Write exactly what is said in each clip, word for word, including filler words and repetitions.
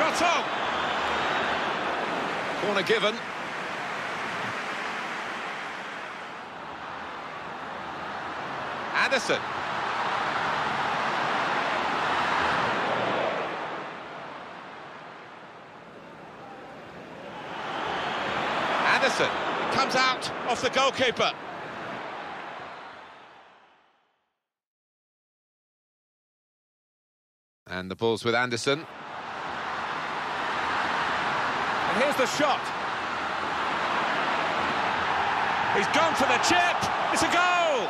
Shot on! Corner given. Anderson. Anderson comes out off the goalkeeper. And the ball's with Anderson. And here's the shot. He's gone for the chip. It's a goal.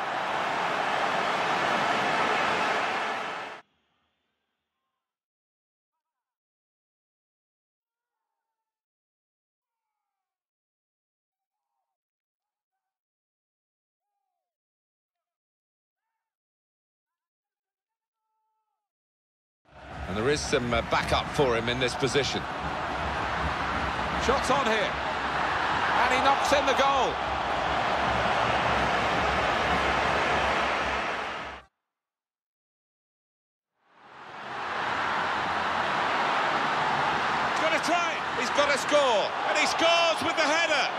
And there is some uh, backup for him in this position. Shots on here. And he knocks in the goal. He's got to try it. He's got to score. And he scores with the header.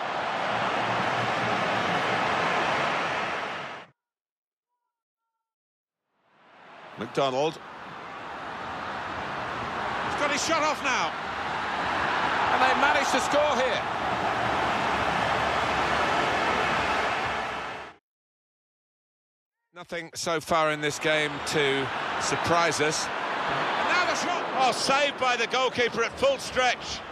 McDonald. Got his shot off now. And they managed to score here. Nothing so far in this game to surprise us. And now the shot. Oh, saved by the goalkeeper at full stretch.